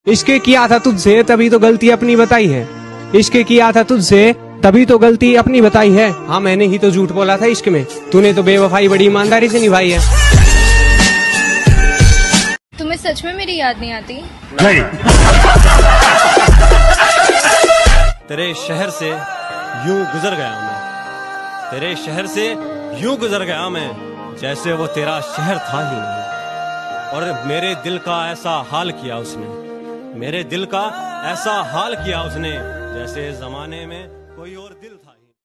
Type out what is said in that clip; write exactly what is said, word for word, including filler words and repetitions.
इश्क किया था तुझसे तभी तो गलती अपनी बताई है। इश्क किया था तुझसे तभी तो गलती अपनी बताई है। हाँ मैंने ही तो झूठ बोला था इश्क में, तूने तो बेवफाई बड़ी ईमानदारी से निभाई है। तुम्हें सच में मेरी याद नहीं आती? नहीं। तेरे शहर से यूं गुजर गया मैं, तेरे शहर से यूं गुजर गया मैं जैसे वो तेरा शहर था ही नहीं। और मेरे दिल का ऐसा हाल किया उसने, मेरे दिल का ऐसा हाल किया उसने जैसे जमाने में कोई और दिल था।